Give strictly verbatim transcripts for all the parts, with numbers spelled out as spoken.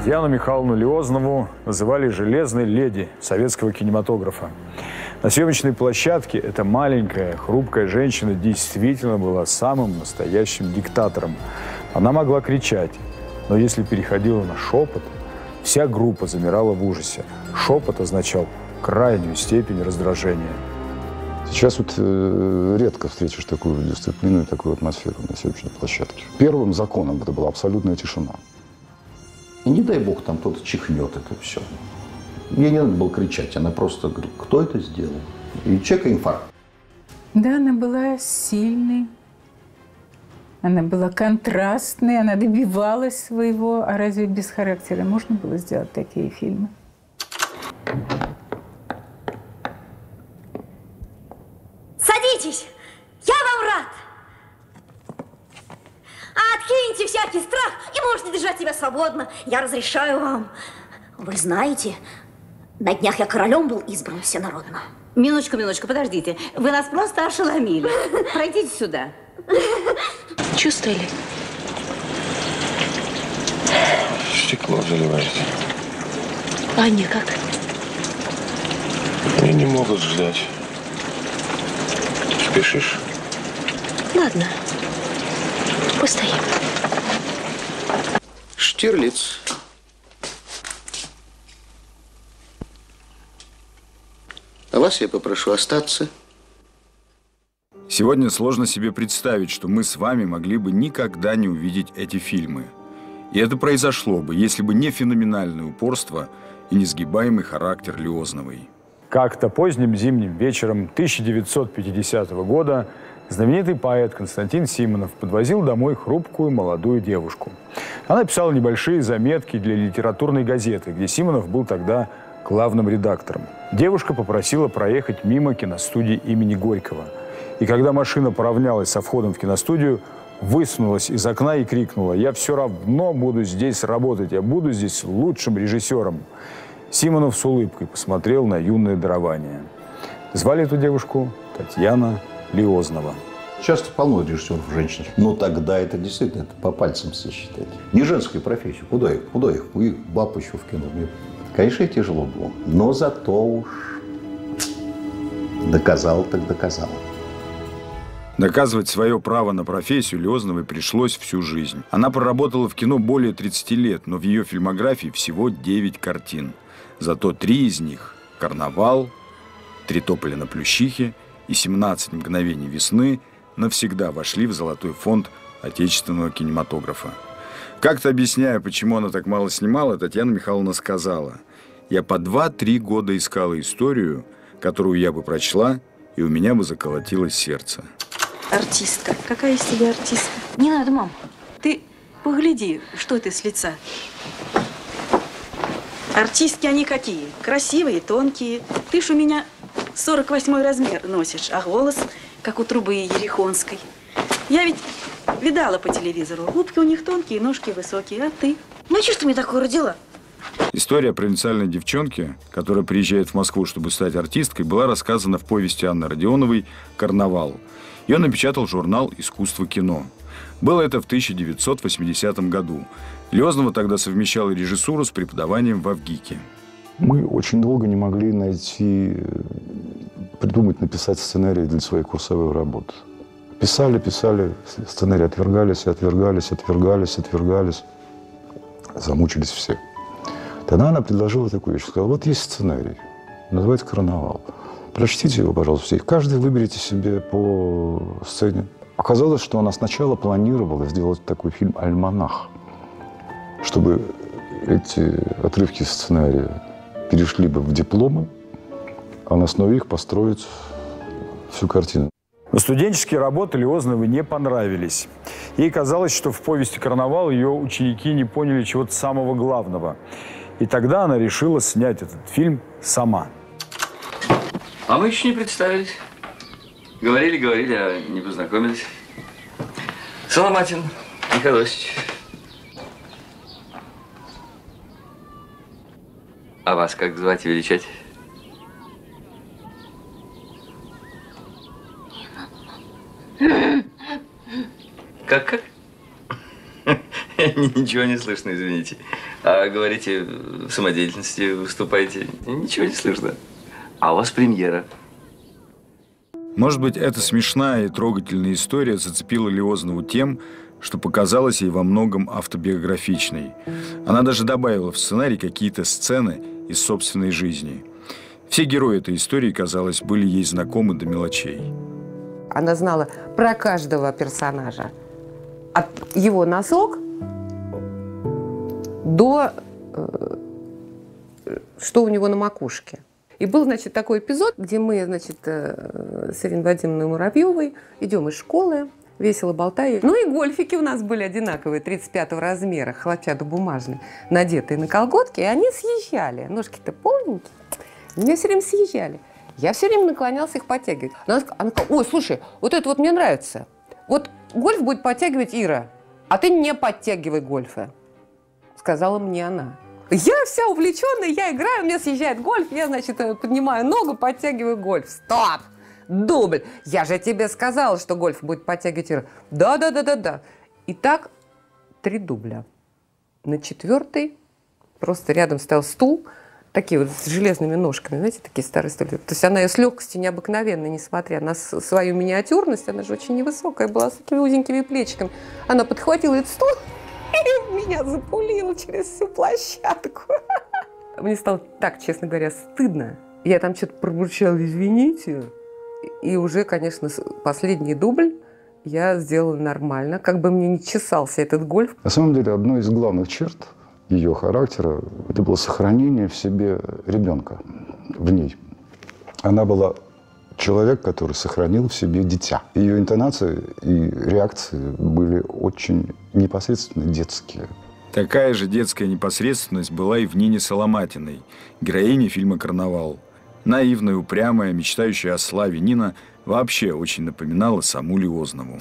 Татьяну Михайловну Лиознову называли «железной леди» советского кинематографа. На съемочной площадке эта маленькая, хрупкая женщина действительно была самым настоящим диктатором. Она могла кричать, но если переходила на шепот, вся группа замирала в ужасе. Шепот означал крайнюю степень раздражения. Сейчас вот э, редко встретишь такую дисциплину и такую атмосферу на съемочной площадке. Первым законом это была абсолютная тишина. И не дай бог там кто-то чихнет это все. Ей не надо было кричать, она просто говорит, кто это сделал? И человека инфаркт. Да, она была сильной, она была контрастной, она добивалась своего. А разве без характера можно было сделать такие фильмы? Садитесь! Я вам рад! Откиньте всякий страх и можете держать себя свободно. Я разрешаю вам. Вы знаете, на днях я королем был избран всенародно. Минуточку, минуточку, подождите. Вы нас просто ошеломили. Пройдите сюда. Чувствовали? Стекло заливает. А они как? Они не могут ждать. Спешишь? Ладно. Постоим. Штирлиц. А вас я попрошу остаться. Сегодня сложно себе представить, что мы с вами могли бы никогда не увидеть эти фильмы. И это произошло бы, если бы не феноменальное упорство и несгибаемый характер Лиозновой. Как-то поздним зимним вечером тысяча девятьсот пятидесятого года знаменитый поэт Константин Симонов подвозил домой хрупкую молодую девушку. Она писала небольшие заметки для литературной газеты, где Симонов был тогда главным редактором. Девушка попросила проехать мимо киностудии имени Горького. И когда машина поравнялась со входом в киностудию, высунулась из окна и крикнула: «Я все равно буду здесь работать, я буду здесь лучшим режиссером». Симонов с улыбкой посмотрел на юное дарование. Звали эту девушку Татьяна Лиознова. Часто полно режиссеров женщин. Но тогда это действительно это по пальцам сосчитать. Не женская профессия. Куда их? Куда их? И баб еще в кино. Конечно, тяжело было. Но зато уж доказал, так доказал. Доказывать свое право на профессию Лиозновой пришлось всю жизнь. Она проработала в кино более тридцати лет, но в ее фильмографии всего девять картин. Зато три из них – «Карнавал», «Три тополя на Плющихе» и «семнадцать мгновений весны» навсегда вошли в золотой фонд отечественного кинематографа. Как-то объясняя, почему она так мало снимала, Татьяна Михайловна сказала: «Я по два-три года искала историю, которую я бы прочла, и у меня бы заколотилось сердце». Артистка. Какая из тебя артистка? Не надо, мам. Ты погляди, что ты с лица. Артистки они какие? Красивые, тонкие. Ты ж у меня сорок восьмой размер носишь, а голос, как у трубы Ерехонской. Я ведь видала по телевизору. Губки у них тонкие, ножки высокие, а ты? Ну, что ж ты меня такое родила? История провинциальной девчонки, которая приезжает в Москву, чтобы стать артисткой, была рассказана в повести Анны Родионовой «Карнавал». Ее напечатал журнал «Искусство кино». Было это в тысяча девятьсот восьмидесятом году. Лиознова тогда совмещала режиссуру с преподаванием в ВГИКе. Мы очень долго не могли найти, придумать, написать сценарий для своей курсовой работы. Писали, писали, сценарии отвергались, отвергались, отвергались, отвергались. Замучились все. Тогда она предложила такую вещь. Сказала: вот есть сценарий, называется «Карнавал». Прочтите его, пожалуйста, все. Каждый выберите себе по сцене. Оказалось, что она сначала планировала сделать такой фильм «Альманах», чтобы эти отрывки сценария перешли бы в дипломы, а на основе их построить всю картину. Но студенческие работы Лиозновой не понравились. Ей казалось, что в повести «Карнавал» ее ученики не поняли чего-то самого главного. И тогда она решила снять этот фильм сама. А мы еще не представились. Говорили, говорили, а не познакомились. Соломатин Михаил Осич. А вас как звать и величать? Как, как? Ничего не слышно, извините. А говорите, в самодеятельности выступаете, ничего не слышно. А у вас премьера. Может быть, эта смешная и трогательная история зацепила Лиознову тем, что показалась ей во многом автобиографичной. Она даже добавила в сценарий какие-то сцены из собственной жизни. Все герои этой истории, казалось, были ей знакомы до мелочей. Она знала про каждого персонажа. От его носок до э, что у него на макушке. И был, значит, такой эпизод, где мы, значит, э, с Ириной Вадимовной Муравьевой идем из школы, весело болтая. Ну и гольфики у нас были одинаковые, тридцать пятого размера, хлопчатобумажные, надетые на колготки, и они съезжали. Ножки-то полненькие, они все время съезжали. Я все время наклонялся их подтягивать. Она сказала, ой, слушай, вот это вот мне нравится. Вот гольф будет подтягивать Ира, а ты не подтягивай гольфа, сказала мне она. Я вся увлеченная, я играю, у меня съезжает гольф, я, значит, поднимаю ногу, подтягиваю гольф. Стоп! Дубль! Я же тебе сказала, что гольф будет подтягивать Ира. Да-да-да-да-да. И так три дубля. На четвертый просто рядом стоял стул, такие вот с железными ножками, знаете, такие старые стулья. То есть она ее с легкостью необыкновенно, несмотря на свою миниатюрность, она же очень невысокая была, с такими узенькими плечиками. Она подхватила этот стул и меня запулила через всю площадку. Мне стало так, честно говоря, стыдно. Я там что-то пробурчала, извините. И уже, конечно, последний дубль я сделала нормально, как бы мне не чесался этот гольф. На самом деле, одной из главных черт ее характера – это было сохранение в себе ребенка, в ней. Она была человек, который сохранил в себе дитя. Ее интонации и реакции были очень непосредственно детские. Такая же детская непосредственность была и в Нине Соломатиной, героине фильма «Карнавал». Наивная, упрямая, мечтающая о славе Нина вообще очень напоминала саму Лиознову.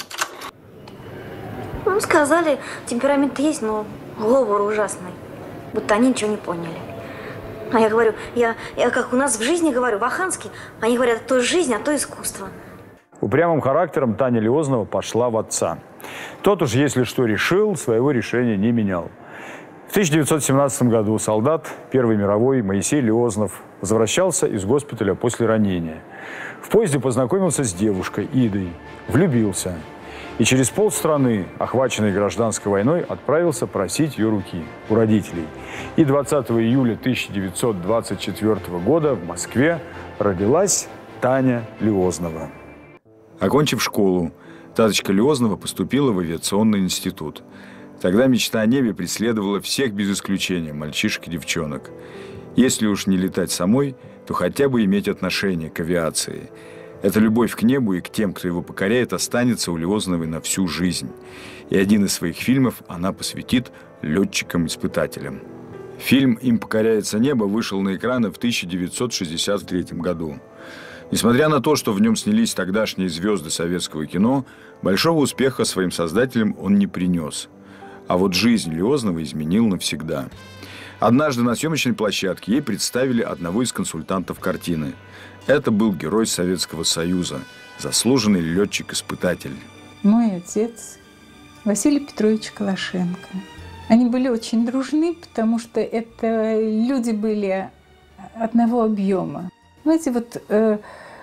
Ну, сказали, темперамент есть, но говор ужасный. Будто они ничего не поняли. А я говорю, я, я как у нас в жизни говорю, в-ахански, они говорят, то жизнь, а то искусство. Упрямым характером Таня Лиознова пошла в отца. Тот уж, если что решил, своего решения не менял. В тысяча девятьсот семнадцатом году солдат Первой мировой Моисей Лиознов возвращался из госпиталя после ранения. В поезде познакомился с девушкой Идой, влюбился. И через полстраны, охваченной гражданской войной, отправился просить ее руки у родителей. И двадцатого июля тысяча девятьсот двадцать четвёртого года в Москве родилась Таня Лиознова. Окончив школу, Таточка Лиознова поступила в авиационный институт. Тогда мечта о небе преследовала всех без исключения, мальчишек и девчонок. Если уж не летать самой, то хотя бы иметь отношение к авиации. Эта любовь к небу и к тем, кто его покоряет, останется у Лиозновой на всю жизнь. И один из своих фильмов она посвятит летчикам-испытателям. Фильм «Им покоряется небо» вышел на экраны в тысяча девятьсот шестьдесят третьем году. Несмотря на то, что в нем снялись тогдашние звезды советского кино, большого успеха своим создателям он не принес. А вот жизнь Лиозновой изменил навсегда. Однажды на съемочной площадке ей представили одного из консультантов картины. Это был герой Советского Союза, заслуженный летчик-испытатель. Мой отец Василий Петрович Калашенко. Они были очень дружны, потому что это люди были одного объема. Знаете, вот э,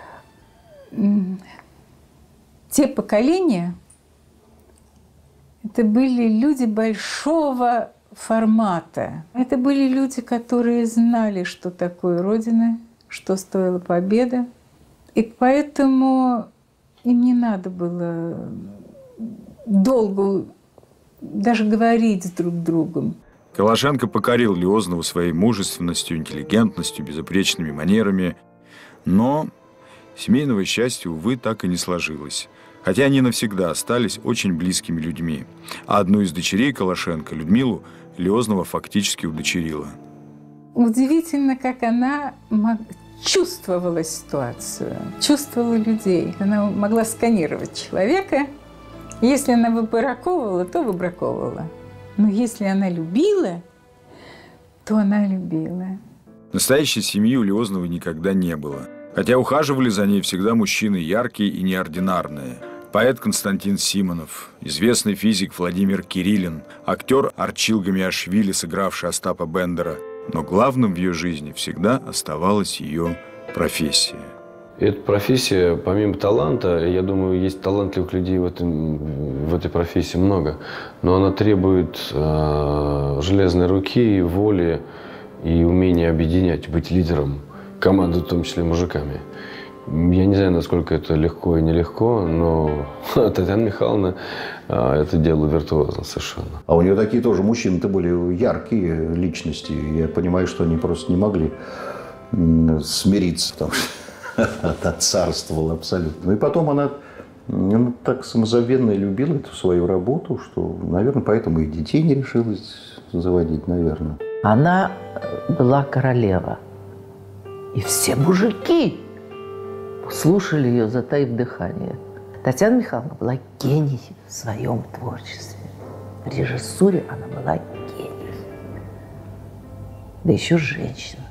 те поколения, это были люди большого формата. Это были люди, которые знали, что такое Родина, что стоила победа. И поэтому им не надо было долго даже говорить с друг другом. Калашенко покорил Лиознову своей мужественностью, интеллигентностью, безупречными манерами. Но семейного счастья, увы, так и не сложилось. Хотя они навсегда остались очень близкими людьми. А одну из дочерей Калашенко, Людмилу, Лиознова фактически удочерила. Удивительно, как она чувствовала ситуацию, чувствовала людей. Она могла сканировать человека. Если она выбраковывала, то выбраковывала. Но если она любила, то она любила. Настоящей семьи у Лиозновой никогда не было. Хотя ухаживали за ней всегда мужчины яркие и неординарные. Поэт Константин Симонов, известный физик Владимир Кириллин, актер Арчил Гамиашвили, сыгравший Остапа Бендера. Но главным в ее жизни всегда оставалась ее профессия. Эта профессия, помимо таланта, я думаю, есть талантливых людей в, этом, в этой профессии много, но она требует э, железной руки, воли и умения объединять, быть лидером команды, в том числе мужиками. Я не знаю, насколько это легко и нелегко, но Татьяна Михайловна э, это делала виртуозно совершенно. А у нее такие тоже мужчины-то были яркие личности. Я понимаю, что они просто не могли смириться, потому что она царствовала абсолютно. Ну и потом она, она так самозабвенно любила эту свою работу, что, наверное, поэтому и детей не решилась заводить, наверное. Она была королева. И все мужики слушали ее, затаив дыхание. Татьяна Михайловна была гений в своем творчестве. В режиссуре она была гений. Да еще женщина.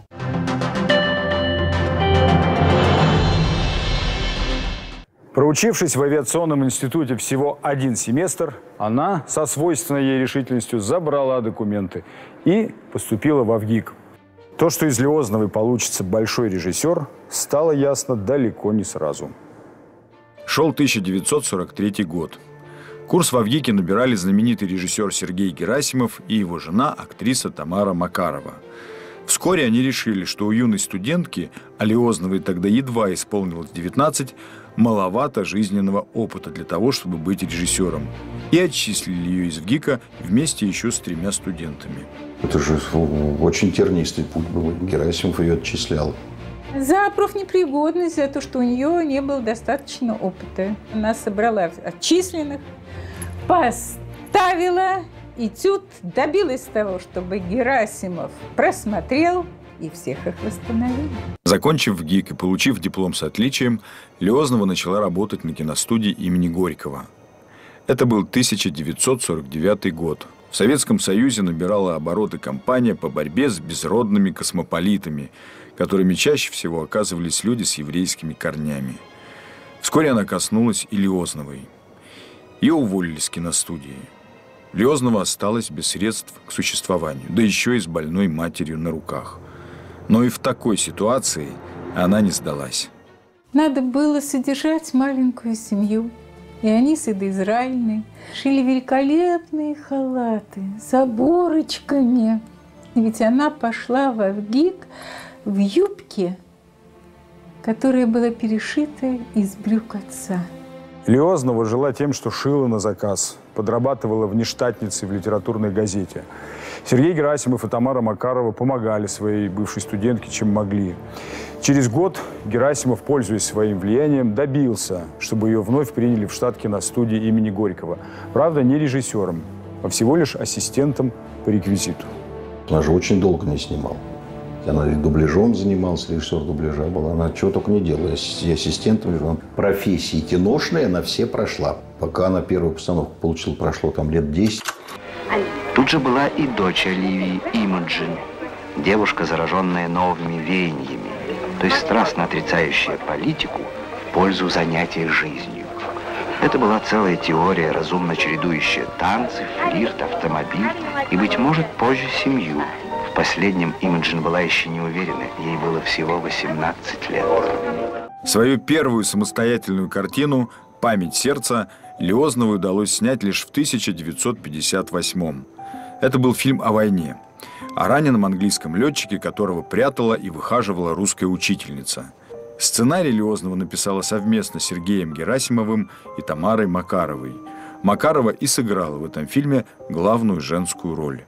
Проучившись в авиационном институте всего один семестр, она со свойственной ей решительностью забрала документы и поступила в ВГИК. То, что из Лиозновой получится большой режиссер, стало ясно далеко не сразу. Шел тысяча девятьсот сорок третий год. Курс в ВГИКе набирали знаменитый режиссер Сергей Герасимов и его жена, актриса Тамара Макарова. Вскоре они решили, что у юной студентки, а Лиозновой тогда едва исполнилось девятнадцать, маловато жизненного опыта для того, чтобы быть режиссером. И отчислили ее из ВГИКа вместе еще с тремя студентами. Это же очень тернистый путь был. Герасимов ее отчислял. За профнепригодность, за то, что у нее не было достаточно опыта. Она собрала отчисленных, поставила этюд, добилась того, чтобы Герасимов просмотрел, и всех их восстановили. Закончив ВГИК и получив диплом с отличием, Лиознова начала работать на киностудии имени Горького. Это был тысяча девятьсот сорок девятый год. В Советском Союзе набирала обороты кампания по борьбе с безродными космополитами, которыми чаще всего оказывались люди с еврейскими корнями. Вскоре она коснулась и Лиозновой. Ее уволили с киностудии. Лиознова осталась без средств к существованию, да еще и с больной матерью на руках. Но и в такой ситуации она не сдалась. Надо было содержать маленькую семью. И они с Идой Израильной шили великолепные халаты с оборочками. И ведь она пошла в ВГИК в юбке, которая была перешита из брюк отца. Лиознова жила тем, что шила на заказ, подрабатывала внештатницей в литературной газете. Сергей Герасимов и Тамара Макарова помогали своей бывшей студентке, чем могли. Через год Герасимов, пользуясь своим влиянием, добился, чтобы ее вновь приняли в штат киностудии имени Горького. Правда, не режиссером, а всего лишь ассистентом по реквизиту. Она же очень долго не снимала. Она и дубляжом занималась, режиссер дубляжа была. Она чего только не делала. И ассистентом. Профессии киношные она все прошла. Пока она первую постановку получила, прошло там лет десять. Тут же была и дочь Оливии, Имоджин. Девушка, зараженная новыми веяниями, то есть страстно отрицающая политику в пользу занятия жизнью. Это была целая теория, разумно чередующая танцы, флирт, автомобиль и, быть может, позже семью. В последнем Имоджин была еще не уверена, ей было всего восемнадцать лет. Свою первую самостоятельную картину «Память сердца» Лиозновой удалось снять лишь в тысяча девятьсот пятьдесят восьмом. Это был фильм о войне, о раненом английском летчике, которого прятала и выхаживала русская учительница. Сценарий Лиознова написала совместно с Сергеем Герасимовым и Тамарой Макаровой. Макарова и сыграла в этом фильме главную женскую роль.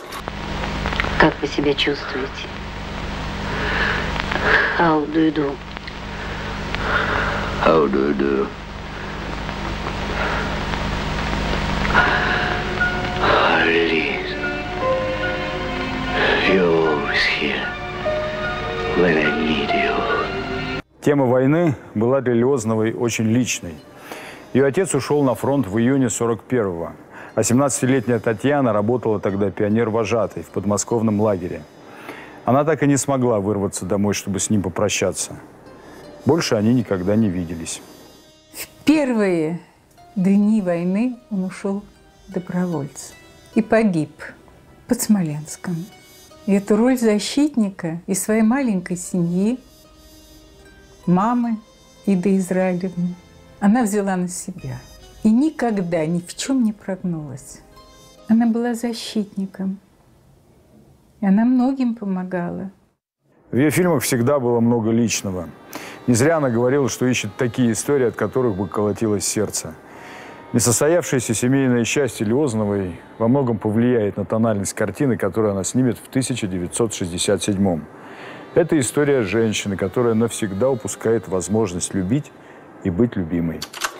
Как вы себя чувствуете? How do you do? How do you do? Alice, you're always here when I need you. Тема войны была для Лиозновой очень личной. Ее отец ушел на фронт в июне сорок первого, а семнадцатилетняя Татьяна работала тогда пионер-вожатой в подмосковном лагере. Она так и не смогла вырваться домой, чтобы с ним попрощаться. Больше они никогда не виделись. В первые дни войны он ушел добровольцем и погиб под Смоленском. И эту роль защитника и своей маленькой семьи, мамы Иды Израилевны, она взяла на себя. И никогда ни в чем не прогнулась. Она была защитником. И она многим помогала. В ее фильмах всегда было много личного. Не зря она говорила, что ищет такие истории, от которых бы колотилось сердце. Несостоявшееся семейное счастье Лиозновой во многом повлияет на тональность картины, которую она снимет в тысяча девятьсот шестьдесят седьмом. Это история женщины, которая навсегда упускает возможность любить и быть любимой.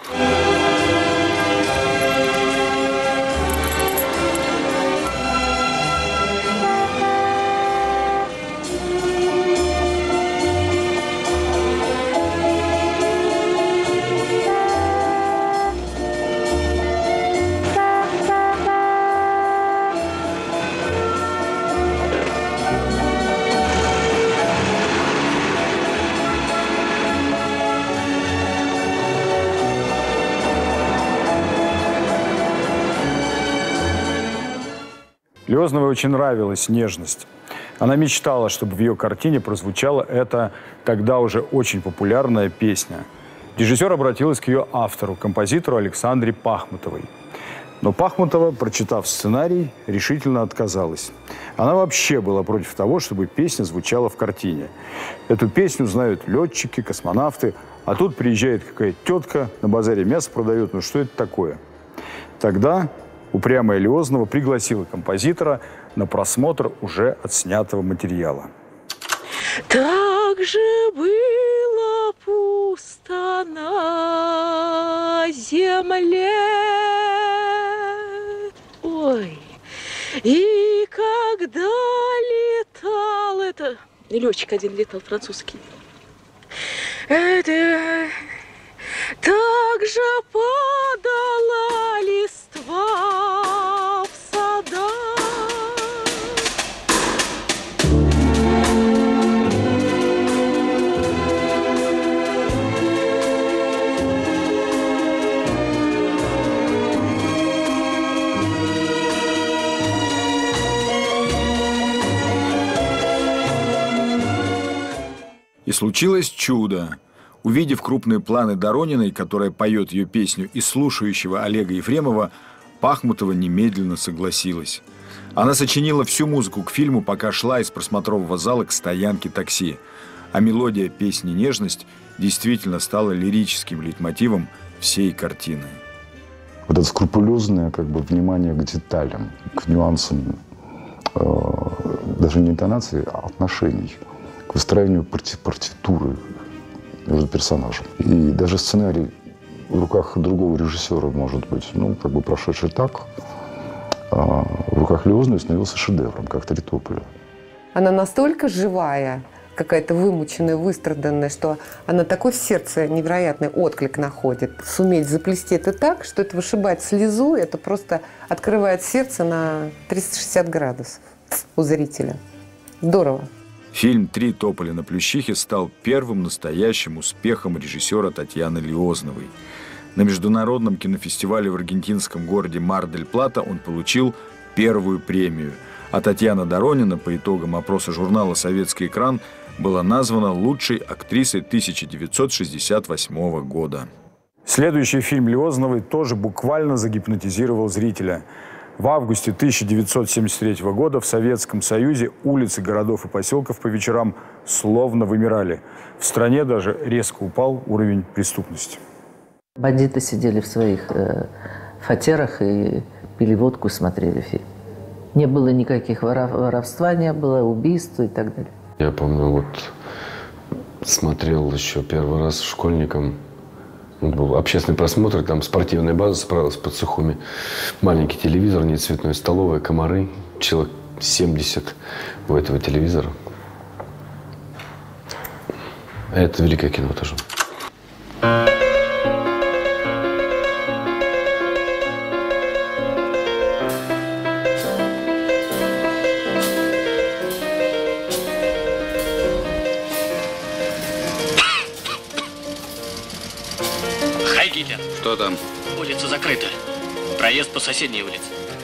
Лиозновой очень нравилась нежность. Она мечтала, чтобы в ее картине прозвучала эта тогда уже очень популярная песня. Режиссер обратилась к ее автору, композитору Александре Пахмутовой. Но Пахмутова, прочитав сценарий, решительно отказалась. Она вообще была против того, чтобы песня звучала в картине. Эту песню знают летчики, космонавты, а тут приезжает какая-то тетка, на базаре мясо продает. Ну что это такое? Тогда упрямая Лиознова пригласила композитора на просмотр уже отснятого материала. Так же было пусто на земле. Ой, и когда летал это... Летчик один летал, французский. Это... Так же падала листва в садах. И случилось чудо. Увидев крупные планы Дорониной, которая поет ее песню, и слушающего Олега Ефремова, Пахмутова немедленно согласилась. Она сочинила всю музыку к фильму, пока шла из просмотрового зала к стоянке такси. А мелодия песни «Нежность» действительно стала лирическим лейтмотивом всей картины. Вот это скрупулезное как бы, внимание к деталям, к нюансам, э, даже не интонации, а отношений, к выстраиванию парти партитуры между персонажем. И даже сценарий в руках другого режиссера, может быть, ну, как бы прошедший так, а в руках Лиозновой становился шедевром, как Тритополя. Она настолько живая, какая-то вымученная, выстраданная, что она такой в сердце невероятный отклик находит. Суметь заплести это так, что это вышибает слезу, это просто открывает сердце на триста шестьдесят градусов у зрителя. Здорово. Фильм «Три тополя на Плющихе» стал первым настоящим успехом режиссера Татьяны Лиозновой. На международном кинофестивале в аргентинском городе Мар-дель-Плата он получил первую премию. А Татьяна Доронина по итогам опроса журнала «Советский экран» была названа лучшей актрисой тысяча девятьсот шестьдесят восьмого года. Следующий фильм Лиозновой тоже буквально загипнотизировал зрителя. В августе тысяча девятьсот семьдесят третьего года в Советском Союзе улицы городов и поселков по вечерам словно вымирали. В стране даже резко упал уровень преступности. Бандиты сидели в своих э, фатерах и пили водку и смотрели фильм. Не было никаких воров, воровства, не было убийств и так далее. Я помню, вот смотрел еще первый раз школьником. Был общественный просмотр, там спортивная база справилась под Сухуми. Маленький телевизор, не цветной, столовая, комары. Человек семьдесят у этого телевизора. Это великое кино тоже. Что там? улица закрыта. Проезд по соседней улице.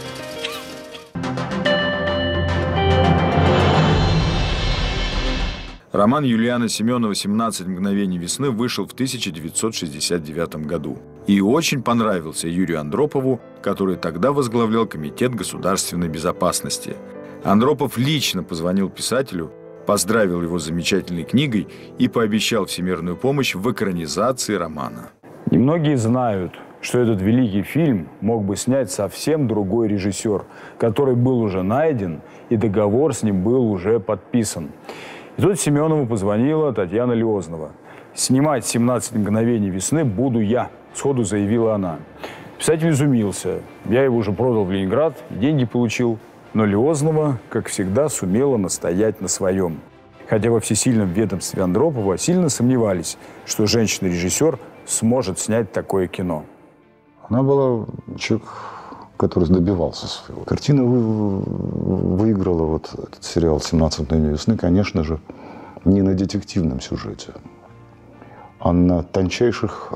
Роман Юлиана Семенова «семнадцать мгновений весны» вышел в тысяча девятьсот шестьдесят девятом году. И очень понравился Юрию Андропову, который тогда возглавлял Комитет государственной безопасности. Андропов лично позвонил писателю, поздравил его с замечательной книгой и пообещал всемирную помощь в экранизации романа. Немногие знают, что этот великий фильм мог бы снять совсем другой режиссер, который был уже найден, и договор с ним был уже подписан. И тут Семенову позвонила Татьяна Лёзнова. «Снимать семнадцать мгновений весны буду я», – сходу заявила она. Писатель изумился. Я его уже продал в Ленинград, деньги получил. Но Лёзнова, как всегда, сумела настоять на своем. Хотя во всесильном ведомстве Андропова сильно сомневались, что женщина-режиссер сможет снять такое кино. Она была человек, который добивался своего. Картина вы, выиграла вот этот сериал «семнадцать мгновений весны», конечно же, не на детективном сюжете, а на тончайших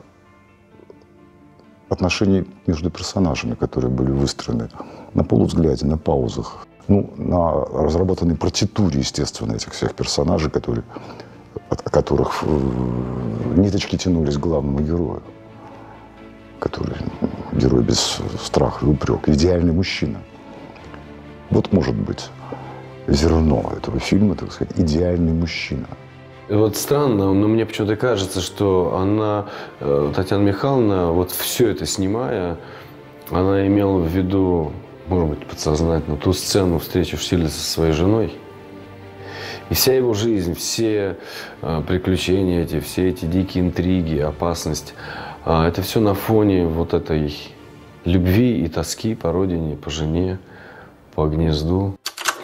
отношениях между персонажами, которые были выстроены на полувзгляде, на паузах, ну, на разработанной партитуре, естественно, этих всех персонажей, которые, от которых ниточки тянулись к главному герою, который герой без страха и упрека, идеальный мужчина. Вот может быть зерно этого фильма, так сказать, идеальный мужчина. Вот странно, но мне почему-то кажется, что она, Татьяна Михайловна, вот все это снимая, она имела в виду, может быть, подсознательно, ту сцену встречи Штирлица со своей женой. И вся его жизнь, все приключения эти, все эти дикие интриги, опасность, это все на фоне вот этой любви и тоски по родине, по жене, по гнезду.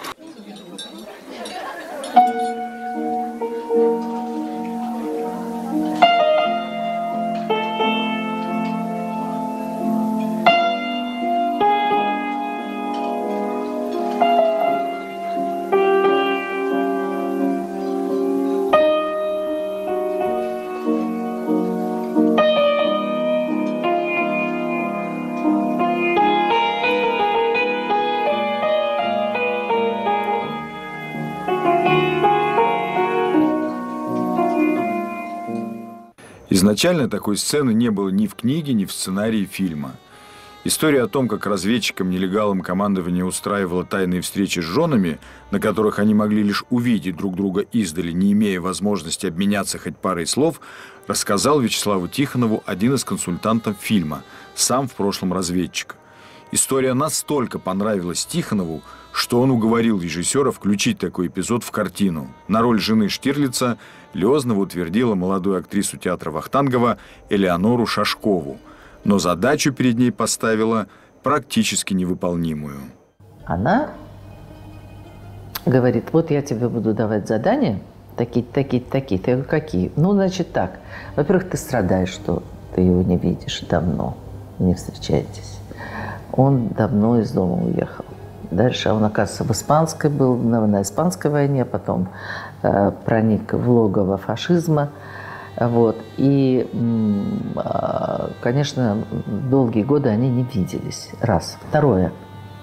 Изначально такой сцены не было ни в книге, ни в сценарии фильма. История о том, как разведчикам-нелегалам командование устраивало тайные встречи с женами, на которых они могли лишь увидеть друг друга издали, не имея возможности обменяться хоть парой слов, рассказал Вячеславу Тихонову один из консультантов фильма, сам в прошлом разведчик. История настолько понравилась Тихонову, что он уговорил режиссера включить такой эпизод в картину. На роль жены Штирлица Лёзнова утвердила молодую актрису театра Вахтангова Элеонору Шашкову, но задачу перед ней поставила практически невыполнимую. Она говорит: вот я тебе буду давать задания, такие, такие, такие. Я говорю: какие? Ну, значит так. Во-первых, ты страдаешь, что ты его не видишь давно, не встречаетесь. Он давно из дома уехал. Дальше он, оказывается, в испанской был, на, на испанской войне, потом э, проник в логово фашизма. Вот. И, э, конечно, долгие годы они не виделись. Раз. Второе.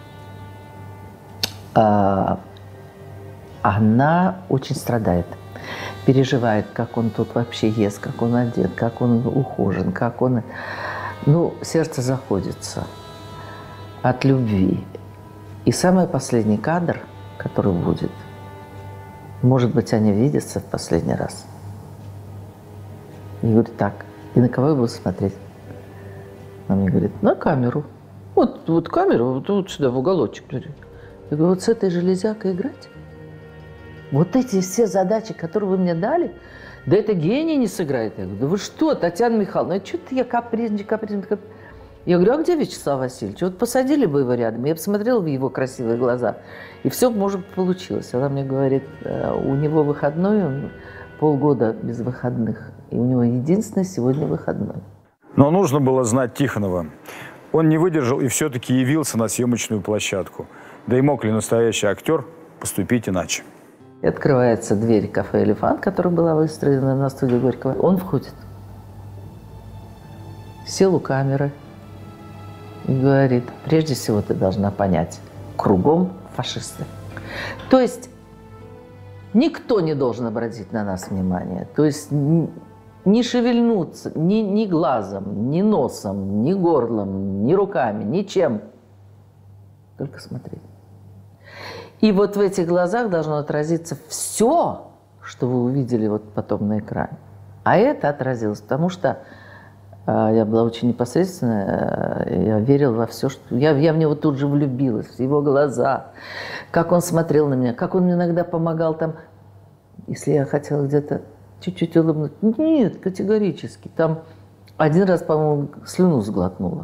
Э, она очень страдает. Переживает, как он тут вообще ест, как он одет, как он ухожен, как он... Ну, сердце заходится от любви. И самый последний кадр, который будет, может быть, они видятся в последний раз. И говорит: так, и на кого я буду смотреть? Она мне говорит: на камеру. Вот, вот камеру, вот, вот сюда, в уголочек. Я говорю: вот с этой железякой играть? Вот эти все задачи, которые вы мне дали, да это гений не сыграет. Я говорю: да вы что, Татьяна Михайловна, что-то я капризничаю, капризничаю. Я говорю: а где Вячеслав Васильевич? Вот посадили бы его рядом, я посмотрела в его красивые глаза, и все, может, получилось. Она мне говорит: у него выходной, он полгода без выходных, и у него единственный сегодня выходной. Но нужно было знать Тихонова. Он не выдержал и все-таки явился на съемочную площадку. Да и мог ли настоящий актер поступить иначе? И открывается дверь кафе «Элефант», которая была выстроена на студии Горького. Он входит. Сел у камеры. и говорит: прежде всего ты должна понять, кругом фашисты. То есть никто не должен обратить на нас внимание. То есть не шевельнуться ни, ни глазом, ни носом, ни горлом, ни руками, ничем. Только смотреть. И вот в этих глазах должно отразиться все, что вы увидели вот потом на экране. А это отразилось, потому что э, я была очень непосредственная, э, я верила во все, что... Я, я в него тут же влюбилась, в его глаза, как он смотрел на меня, как он мне иногда помогал там, если я хотела где-то чуть-чуть улыбнуть. Нет, категорически. Там один раз, по-моему, слюну сглотнула.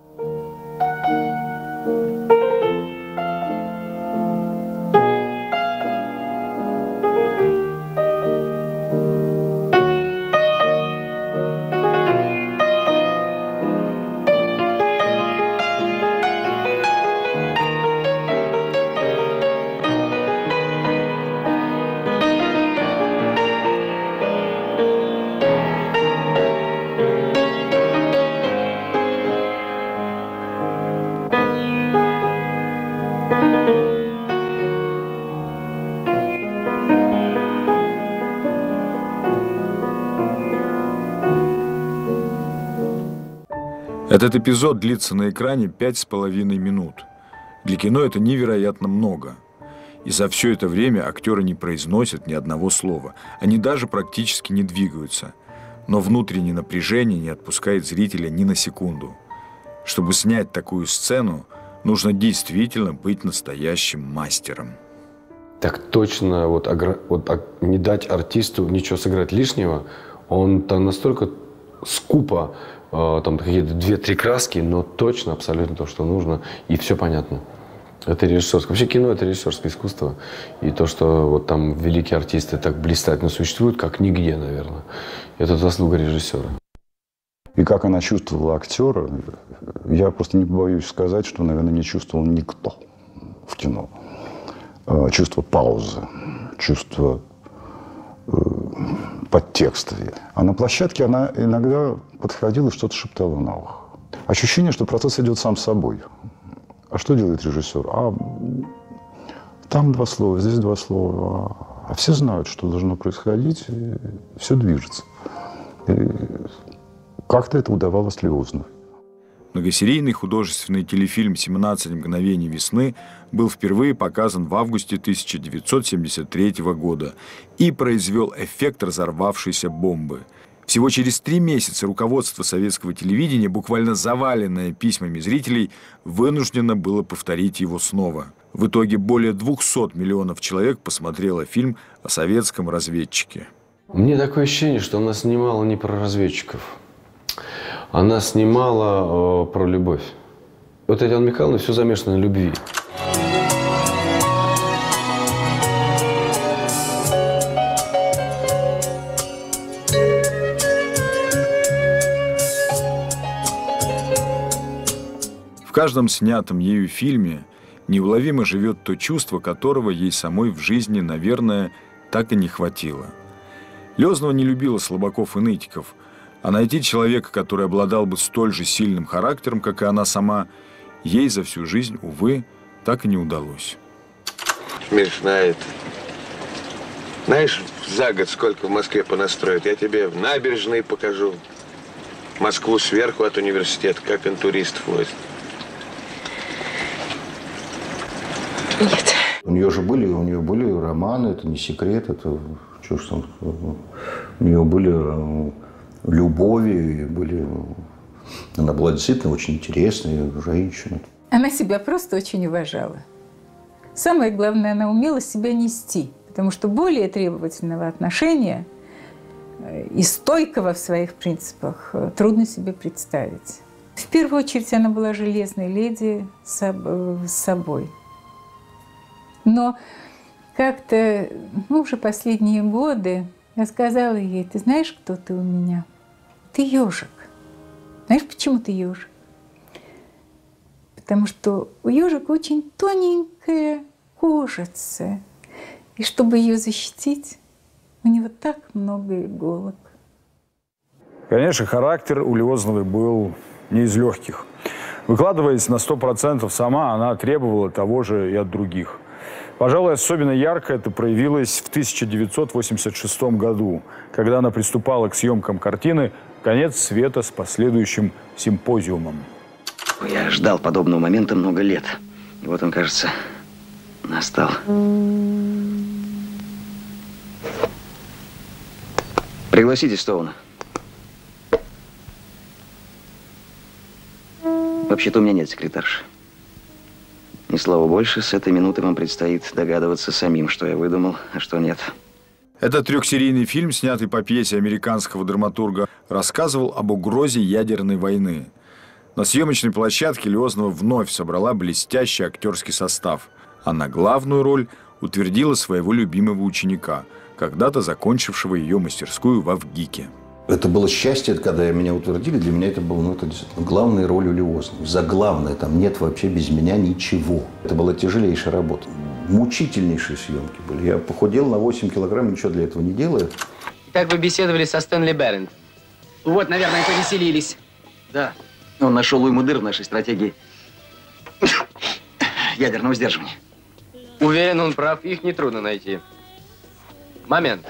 Этот эпизод длится на экране пять с половиной минут. Для кино это невероятно много. И за все это время актеры не произносят ни одного слова. Они даже практически не двигаются. Но внутреннее напряжение не отпускает зрителя ни на секунду. Чтобы снять такую сцену, нужно действительно быть настоящим мастером. Так точно вот, вот не дать артисту ничего сыграть лишнего. Он там настолько скупо, там какие-то две-три краски, но точно абсолютно то, что нужно, и все понятно. Это режиссерское. Вообще кино — это режиссерское искусство. И то, что вот там великие артисты так блистательно существуют, как нигде, наверное, это заслуга режиссера. И как она чувствовала актера, я просто не побоюсь сказать, что, наверное, не чувствовал никто в кино. Чувство паузы, чувство подтекста. А на площадке она иногда подходила и что-то шептала на ухо. Ощущение, что процесс идет сам собой. А что делает режиссер? А там два слова, здесь два слова. А все знают, что должно происходить, и все движется. И как-то это удавалось Лиозновой. Многосерийный художественный телефильм «семнадцать мгновений весны» был впервые показан в августе тысяча девятьсот семьдесят третьего года и произвел эффект разорвавшейся бомбы. Всего через три месяца руководство советского телевидения, буквально заваленное письмами зрителей, вынуждено было повторить его снова. В итоге более двухсот миллионов человек посмотрело фильм о советском разведчике. Мне такое ощущение, что она снимала не про разведчиков. Она снимала э, про любовь. Вот Татьяна Михайловна все замешано на любви. В каждом снятом ею фильме неуловимо живет то чувство, которого ей самой в жизни, наверное, так и не хватило. Лёзнова не любила слабаков и нытиков, а найти человека, который обладал бы столь же сильным характером, как и она сама, ей за всю жизнь, увы, так и не удалось. Смешная это. Знаешь, за год сколько в Москве понастроят? Я тебе набережные покажу. Москву сверху от университета, как интуристов возят. Нет. У нее же были, у нее были романы, это не секрет, это что ж там, у нее были любови, были, она была действительно очень интересная женщина. Она себя просто очень уважала. Самое главное, она умела себя нести, потому что более требовательного отношения и стойкого в своих принципах трудно себе представить. В первую очередь она была железной леди с собой. Но как-то, ну, уже последние годы я сказала ей: ты знаешь, кто ты у меня? Ты ежик. Знаешь, почему ты ежик? Потому что у ежика очень тоненькая кожица. И чтобы ее защитить, у него так много иголок. Конечно, характер у Лиозновой был не из легких. Выкладываясь на сто процентов сама, она требовала того же и от других. Пожалуй, особенно ярко это проявилось в тысяча девятьсот восемьдесят шестом году, когда она приступала к съемкам картины «Конец света» с последующим симпозиумом. Я ждал подобного момента много лет. И вот он, кажется, настал. Пригласите Стоуна. Вообще-то у меня нет секретарши. Ни слова больше, с этой минуты вам предстоит догадываться самим, что я выдумал, а что нет. Этот трехсерийный фильм, снятый по пьесе американского драматурга, рассказывал об угрозе ядерной войны. На съемочной площадке Лиознова вновь собрала блестящий актерский состав, а на главную роль утвердила своего любимого ученика, когда-то закончившего ее мастерскую в Авгике. Это было счастье, когда меня утвердили. Для меня это было, ну, это действительно главная роль у Лиознова. Заглавная, там нет вообще без меня ничего. Это была тяжелейшая работа. Мучительнейшие съемки были. Я похудел на восемь килограмм, ничего для этого не делаю. Как вы беседовали со Стэнли Берент? Вот, наверное, повеселились. Да. Он нашел уйму дыр в нашей стратегии ядерного сдерживания. Уверен, он прав. Их нетрудно найти. Момент.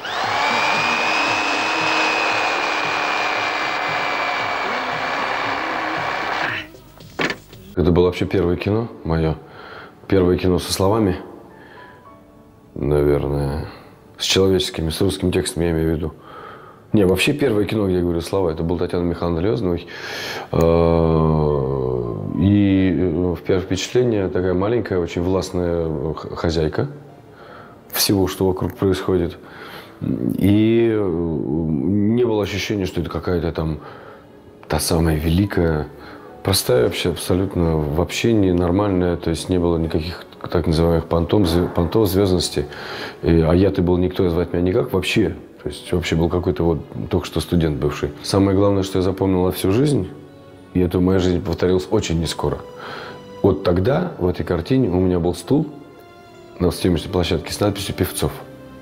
Это было вообще первое кино мое. Первое кино со словами, наверное, с человеческими, с русским текстом, я имею в виду. Не, вообще первое кино, где я говорю слова, это был Татьяна Михайловна Лиозновой. И первое впечатление, такая маленькая, очень властная хозяйка всего, что вокруг происходит. И не было ощущения, что это какая-то там та самая великая. Простая вообще, абсолютно в общении, нормальная, то есть не было никаких так называемых понтов, понтов звездности. И, а я-то был никто, звать меня никак вообще. То есть вообще был какой-то вот только что студент бывший. Самое главное, что я запомнил всю жизнь, и это в моей жизни повторилось очень нескоро. Вот тогда в этой картине у меня был стул на съемочной площадке с надписью «Певцов».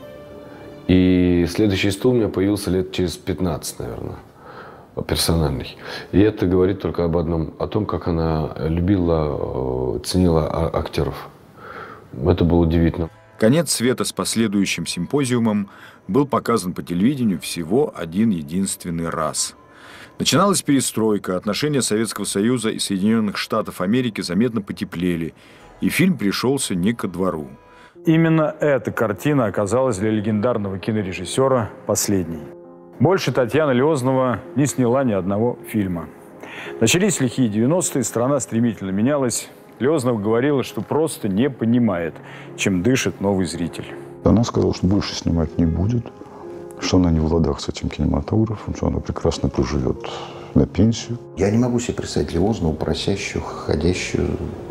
И следующий стул у меня появился лет через пятнадцать, наверное. Персональный. И это говорит только об одном, о том, как она любила, ценила актеров. Это было удивительно. «Конец света» с последующим симпозиумом был показан по телевидению всего один единственный раз. Начиналась перестройка, отношения Советского Союза и Соединенных Штатов Америки заметно потеплели, и фильм пришелся не ко двору. Именно эта картина оказалась для легендарного кинорежиссера последней. Больше Татьяна Лиознова не сняла ни одного фильма. Начались лихие девяностые, страна стремительно менялась. Лиознова говорила, что просто не понимает, чем дышит новый зритель. Она сказала, что больше снимать не будет, что она не в ладах с этим кинематографом, что она прекрасно проживет на пенсию. Я не могу себе представить Лиознову, просящую, ходящую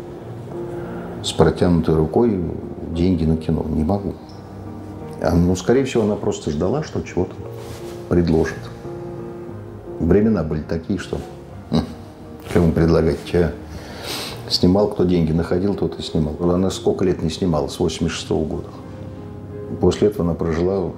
с протянутой рукой деньги на кино. Не могу. А, ну, скорее всего, она просто ждала, что чего-то предложит. Времена были такие, что кому предлагать, что снимал, кто деньги находил, тот и снимал. Она сколько лет не снимала, с восемьдесят шестого года. После этого она прожила,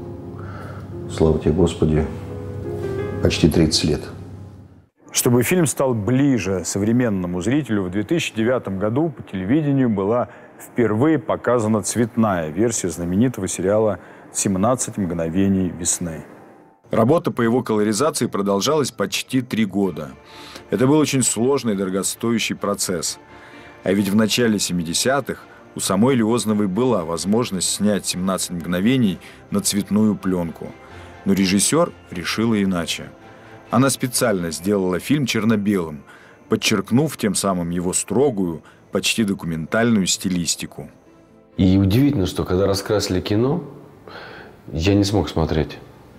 слава тебе, Господи, почти тридцать лет. Чтобы фильм стал ближе современному зрителю, в две тысячи девятом году по телевидению была впервые показана цветная версия знаменитого сериала «семнадцать мгновений весны». Работа по его колоризации продолжалась почти три года. Это был очень сложный и дорогостоящий процесс. А ведь в начале семидесятых у самой Лиозновой была возможность снять «семнадцать мгновений» на цветную пленку. Но режиссер решила иначе. Она специально сделала фильм черно-белым, подчеркнув тем самым его строгую, почти документальную стилистику. И удивительно, что когда раскрасили кино, я не смог смотреть.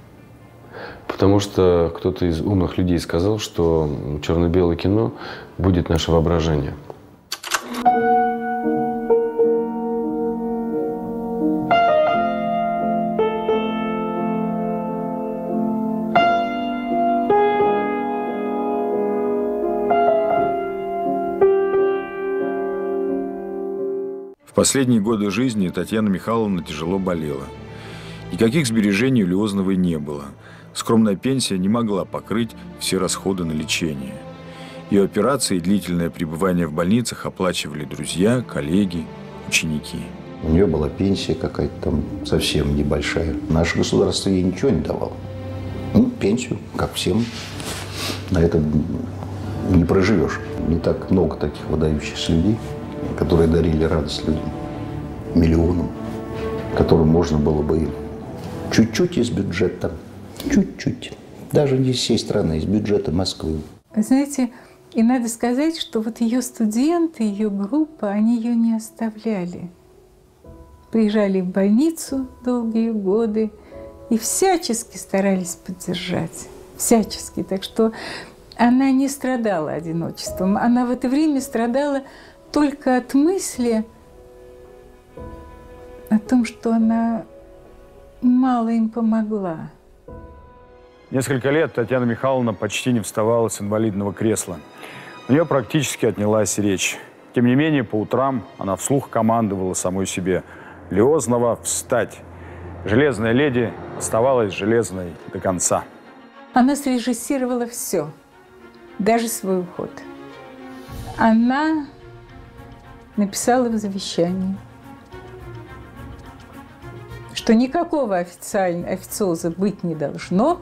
Потому что кто-то из умных людей сказал, что черно-белое кино будет наше воображение. В последние годы жизни Татьяна Михайловна тяжело болела. Никаких сбережений у Лиозновой не было. Скромная пенсия не могла покрыть все расходы на лечение. Ее операции и длительное пребывание в больницах оплачивали друзья, коллеги, ученики. У нее была пенсия какая-то там совсем небольшая. Наше государство ей ничего не давало. Ну, пенсию, как всем. На это не проживешь. Не так много таких выдающихся людей, которые дарили радость людям, миллионам, которым можно было бы чуть-чуть из бюджета, чуть-чуть, даже не из всей страны, из бюджета Москвы. Вы знаете, и надо сказать, что вот ее студенты, ее группа, они ее не оставляли. Приезжали в больницу долгие годы и всячески старались поддержать. Всячески. Так что она не страдала одиночеством. Она в это время страдала только от мысли о том, что она мало им помогла. Несколько лет Татьяна Михайловна почти не вставала с инвалидного кресла. У нее практически отнялась речь. Тем не менее, по утрам она вслух командовала самой себе: «Лиознова, встать!» Железная леди оставалась железной до конца. Она срежиссировала все, даже свой уход. Она написала в завещании, что никакого официального официоза быть не должно.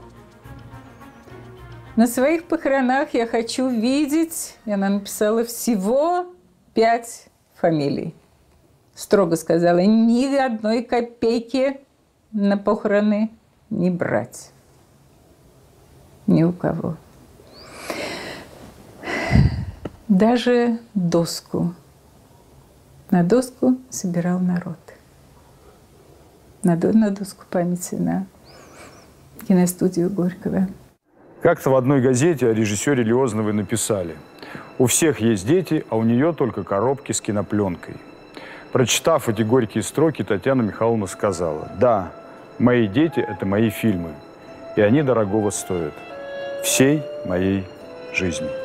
На своих похоронах я хочу видеть, и она написала всего пять фамилий. Строго сказала, ни одной копейки на похороны не брать. Ни у кого. Даже доску. На доску собирал народ. На, на доску памяти на киностудию Горького. Как-то в одной газете о режиссере Лиозновой написали: «У всех есть дети, а у нее только коробки с кинопленкой». Прочитав эти горькие строки, Татьяна Михайловна сказала: «Да, мои дети – это мои фильмы, и они дорогого стоят. Всей моей жизни».